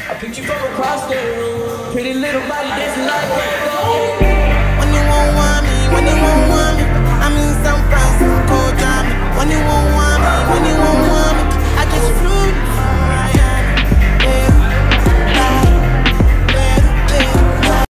I picked you from across the room. Pretty little body dancing like that.